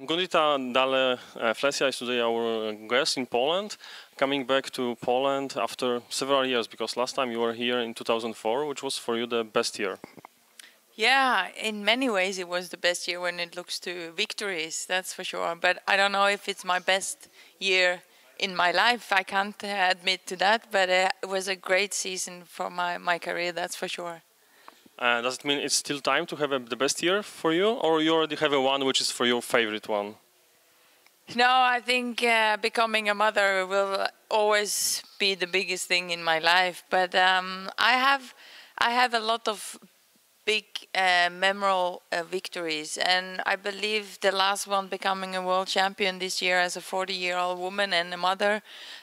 Gunita Dale Flesia is today our guest in Poland, coming back to Poland after several years, because last time you were here in 2004, which was for you the best year. Yeah, in many ways it was the best year when it looks to victories, that's for sure. But I don't know if it's my best year in my life. I can't admit to that, but it was a great season for my career, that's for sure. Does it mean it's still time to have the best year for you, or you already have a one which is for your favorite one? No, I think becoming a mother will always be the biggest thing in my life. But I have a lot of big memorable victories, and I believe the last one, becoming a world champion this year as a 40-year-old woman and a mother,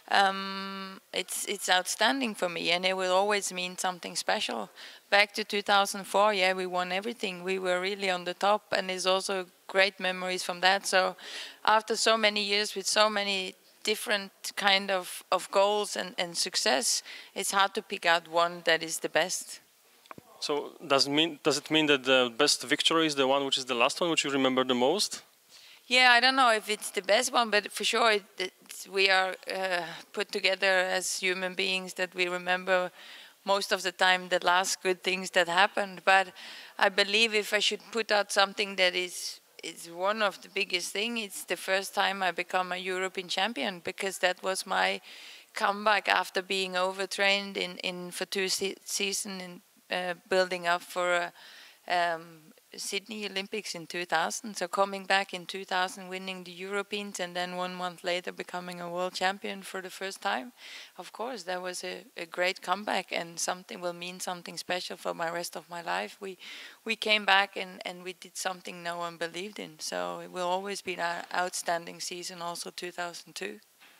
it's outstanding for me, and it will always mean something special. Back to 2004, yeah, we won everything. We were really on the top, and there's also great memories from that. So after so many years with so many different kind of goals and success, it's hard to pick out one that is the best. So does it mean that the best victory is the one which is the last one, which you remember the most? Yeah, I don't know if it's the best one, but for sure we are put together as human beings that we remember most of the time the last good things that happened. But I believe if I should put out something that is one of the biggest things, it's the first time I become a European champion, because that was my comeback after being overtrained for two seasons in building up for Sydney Olympics in 2000. So coming back in 2000, winning the Europeans, and then 1 month later becoming a world champion for the first time. Of course, that was a great comeback, and something will mean something special for my rest of my life. We came back and we did something no one believed in. So it will always be an outstanding season, also 2002.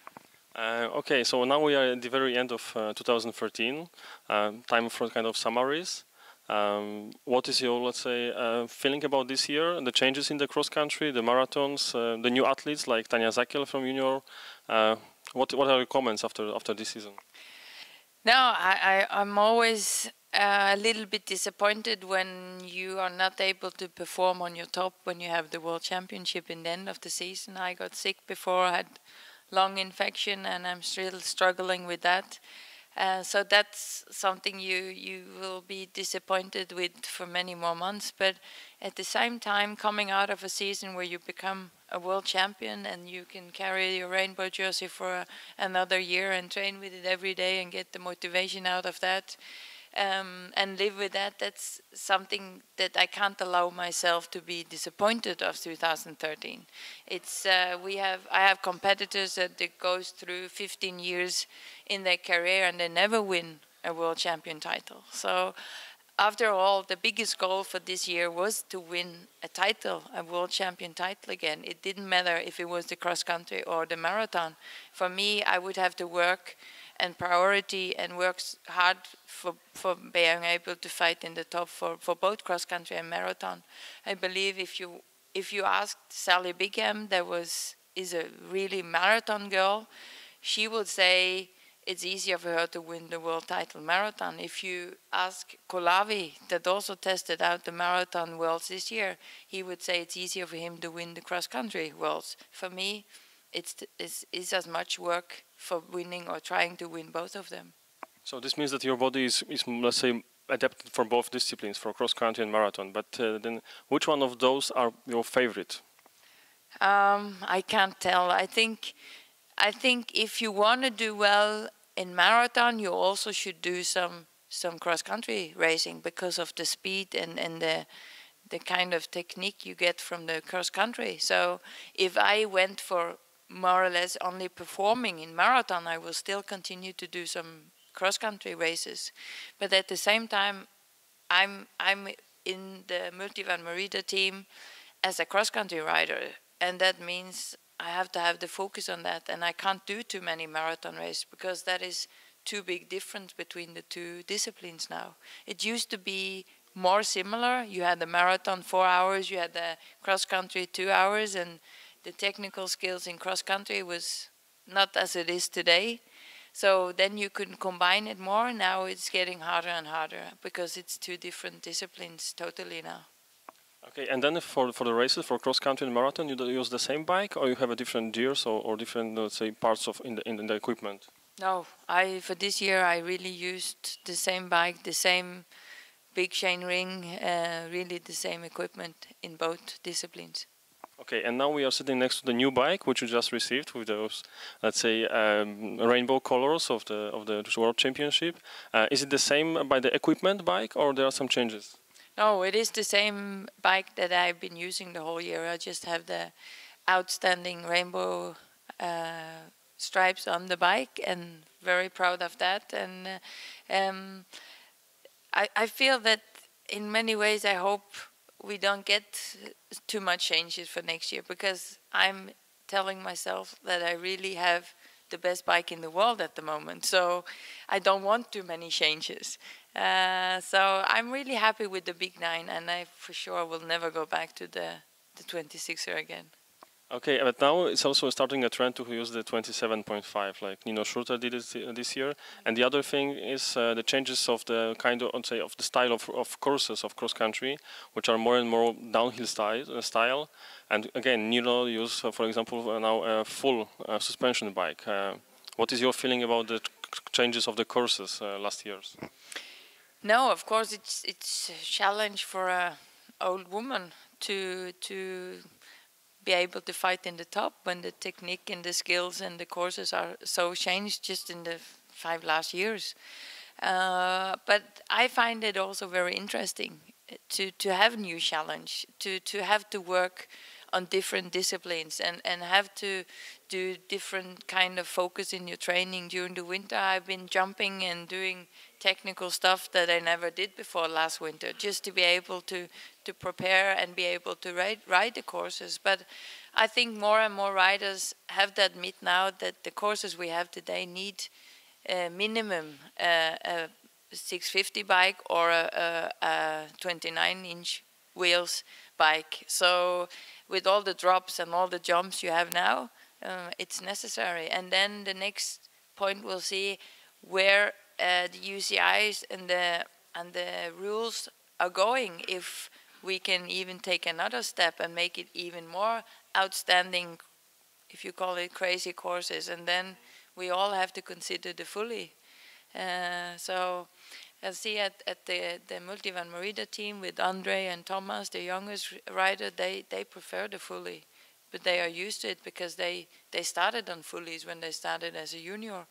Okay, so now we are at the very end of 2013. Time for kind of summaries. What is your, let's say, feeling about this year, the changes in the cross country, the marathons, the new athletes like Tanja Zakiel from junior? What are your comments after this season? No, I'm always a little bit disappointed when you are not able to perform on your top when you have the World Championship in the end of the season. I got sick before, I had lung infection, and I'm still struggling with that. So that's something you will be disappointed with for many more months. But at the same time, coming out of a season where you become a world champion and you can carry your rainbow jersey for another year and train with it every day and get the motivation out of that, and live with that, that's something that I can't allow myself to be disappointed of 2013. It's I have competitors that goes through 15 years in their career and they never win a world champion title. So after all, the biggest goal for this year was to win a title, a world champion title again. It didn't matter if it was the cross country or the marathon. For me, I would have to work and priority and works hard for being able to fight in the top for both cross country and marathon. I believe if you asked Sally Bigham, is a really marathon girl, she would say it's easier for her to win the world title marathon. If you ask Kolavi, that also tested out the marathon worlds this year, he would say it's easier for him to win the cross country worlds. For me, it's as much work for winning or trying to win both of them. So this means that your body is let's say, adapted for both disciplines, for cross country and marathon. But then, which one of those are your favorite? I can't tell. I think if you want to do well in marathon, you also should do some cross country racing because of the speed and the kind of technique you get from the cross country. So if I went for more or less only performing in marathon, I will still continue to do some cross-country races. But at the same time, I'm in the Multivan Merida team as a cross-country rider, and that means I have to have the focus on that, and I can't do too many marathon races because that is too big difference between the two disciplines now. It used to be more similar. You had the marathon 4 hours, you had the cross-country 2 hours, and the technical skills in cross-country was not as it is today. So then you could combine it more. Now it's getting harder and harder because it's two different disciplines totally now. Okay, and then for the races, for cross country and marathon, you do use the same bike, or you have a different gears or different, let's say, parts of in the equipment? No, for this year I really used the same bike, the same big chain ring, really the same equipment in both disciplines. Okay, and now we are sitting next to the new bike, which you just received with those, let's say, rainbow colors of the World Championship. Is it the same by the equipment bike, or there are some changes? No, it is the same bike that I've been using the whole year. I just have the outstanding rainbow stripes on the bike, and very proud of that. And I feel that in many ways I hope we don't get too much changes for next year, because I'm telling myself that I really have the best bike in the world at the moment, so I don't want too many changes. So I'm really happy with the Big 9, and I for sure will never go back to the 26er again. Okay, but now it's also starting a trend to use the 27.5, like Nino Schurter did it this year. And the other thing is the changes of the kind of, I'd say, of the style of courses of cross country, which are more and more downhill style. And again, Nino use, for example, now a full suspension bike. What is your feeling about the changes of the courses last years? No, of course it's a challenge for a old woman to be able to fight in the top when the technique and the skills and the courses are so changed just in the 5 last years. But I find it also very interesting to have new challenge, to have to work on different disciplines and have to do different kind of focus in your training. During the winter I've been jumping and doing technical stuff that I never did before last winter, just to be able to prepare and be able to ride the courses. But I think more and more riders have to admit now that the courses we have today need minimum a 650 bike or a 29-inch wheels bike. So with all the drops and all the jumps you have now, it's necessary. And then the next point we'll see where the UCIs and the rules are going, if we can even take another step and make it even more outstanding, if you call it crazy courses, and then we all have to consider the fully. So I see at the Multivan Merida team with Andre and Thomas, the youngest rider, they prefer the fully, but they are used to it because they started on fullies when they started as a junior.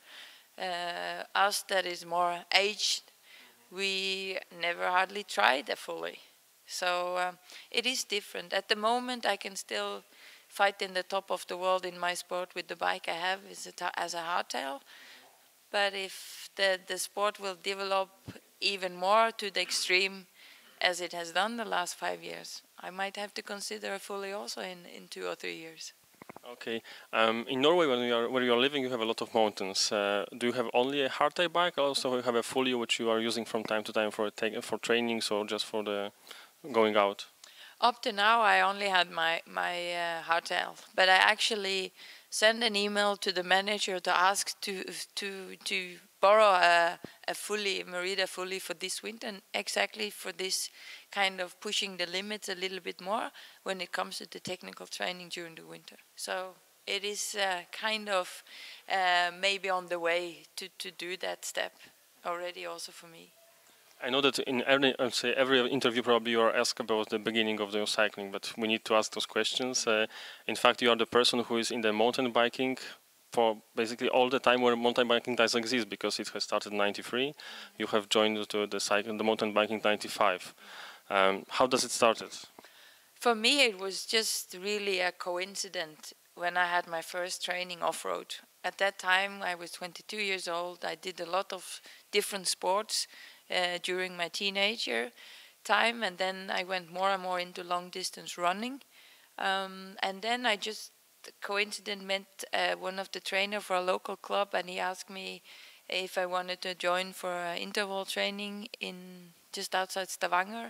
Us that is more aged, we never hardly tried a fully. So it is different. At the moment I can still fight in the top of the world in my sport with the bike I have as a hardtail. But if the sport will develop even more to the extreme as it has done the last 5 years, I might have to consider a fully also in 2 or 3 years. Okay. In Norway, where you are living, you have a lot of mountains. Do you have only a hardtail bike, or also you have a fully which you are using from time to time for trainings or just for the going out? Up to now, I only had my hardtail, but I actually sent an email to the manager to ask to borrow a fully Merida fully for this winter, and exactly for this kind of pushing the limits a little bit more when it comes to the technical training during the winter. So it is kind of maybe on the way to do that step already also for me. I know that in every interview probably you are asked about the beginning of your cycling, but we need to ask those questions. In fact, you are the person who is in the mountain biking for basically all the time where mountain biking does exist, because it has started in '93. You have joined the mountain biking '95. How does it started? For me, it was just really a coincidence when I had my first training off-road. At that time, I was 22 years old. I did a lot of different sports during my teenager time, and then I went more and more into long-distance running. And then I just coincidentally met one of the trainer for a local club, and he asked me if I wanted to join for interval training in just outside Stavanger.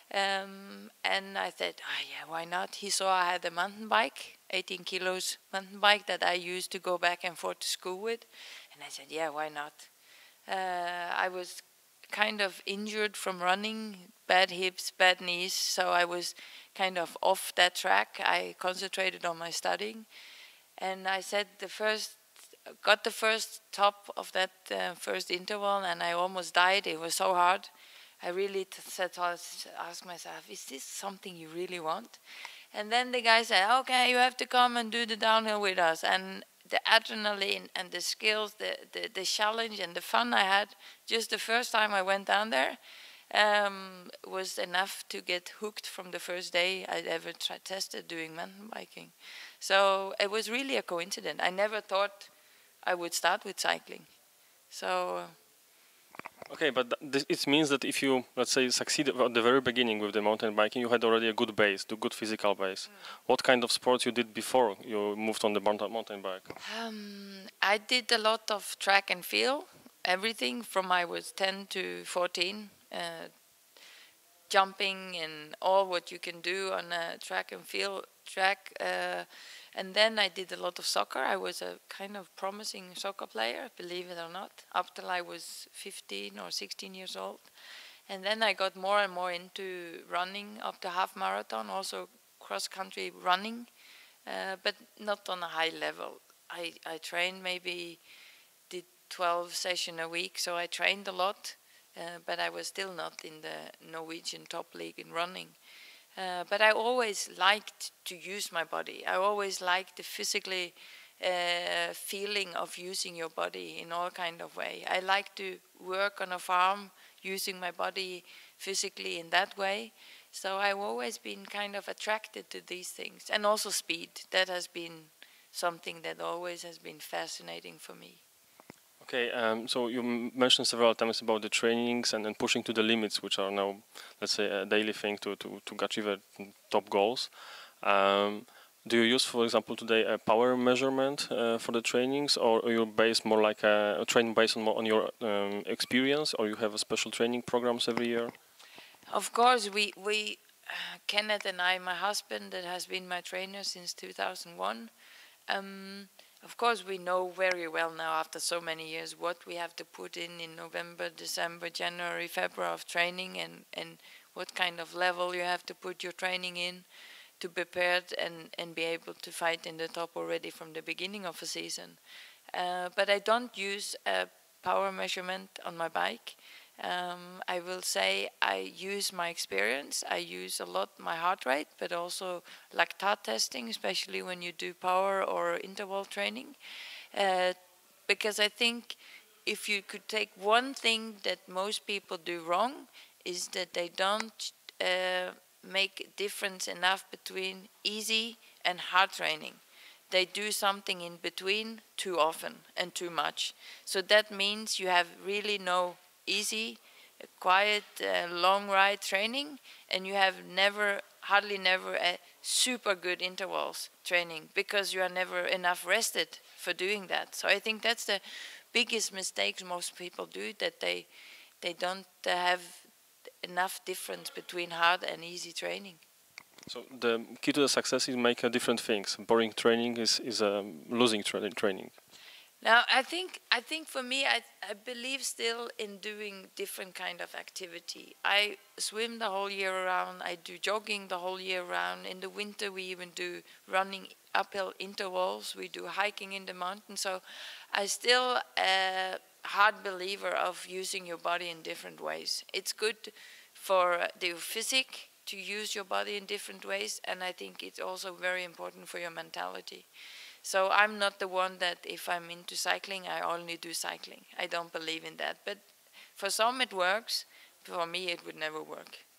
And I said, yeah, why not? He saw I had a mountain bike, 18 kilos mountain bike that I used to go back and forth to school with. And I said, yeah, why not? I was kind of injured from running, bad hips, bad knees, so I was kind of off that track. I concentrated on my studying, and I said got the first top of that first interval, and I almost died. It was so hard. I really asked myself, is this something you really want? And then the guy said, okay, you have to come and do the downhill with us. And the adrenaline and the skills, the challenge and the fun I had just the first time I went down there was enough to get hooked from the first day I'd ever tested doing mountain biking. So it was really a coincidence. I never thought I would start with cycling. So. Okay, but it means that if you, let's say, succeed at the very beginning with the mountain biking, you had already a good base, a good physical base. What kind of sports you did before you moved on the mountain bike? I did a lot of track and field, everything from I was 10 to 14, jumping and all what you can do on a track and field track. And then I did a lot of soccer. I was a kind of promising soccer player, believe it or not, up till I was 15 or 16 years old. And then I got more and more into running up to half marathon, also cross-country running, but not on a high level. I trained, maybe did 12 sessions a week, so I trained a lot, but I was still not in the Norwegian top league in running. But I always liked to use my body. I always liked the physically feeling of using your body in all kind of way. I like to work on a farm using my body physically in that way. So I've always been kind of attracted to these things. And also speed. That has been something that always has been fascinating for me. Okay, so you mentioned several times about the trainings and pushing to the limits, which are now, let's say, a daily thing to achieve top goals. Do you use, for example, today a power measurement for the trainings, or are you based more like a training based on your experience, or you have a special training programs every year? Of course, we Kenneth and I, my husband, that has been my trainer since 2001. Of course, we know very well now, after so many years, what we have to put in November, December, January, February of training, and what kind of level you have to put your training in to be prepared and be able to fight in the top already from the beginning of a season. But I don't use a power measurement on my bike. I will say I use my experience. I use a lot my heart rate, but also lactate testing, especially when you do power or interval training. Because I think if you could take one thing that most people do wrong, is that they don't make a difference enough between easy and hard training. They do something in between too often and too much. So that means you have really no easy, quiet, long ride training, and you have hardly never a super good intervals training, because you are never enough rested for doing that. So I think that's the biggest mistake most people do, that they don't have enough difference between hard and easy training. So the key to the success is make different things. Boring training is losing training. Now, I think for me, I believe still in doing different kind of activity. I swim the whole year around. I do jogging the whole year round. In the winter, we even do running uphill intervals. We do hiking in the mountains. So I still a hard believer of using your body in different ways. It's good for the physique to use your body in different ways, and I think it's also very important for your mentality. So I'm not the one that if I'm into cycling, I only do cycling. I don't believe in that. But for some it works. For me, it would never work.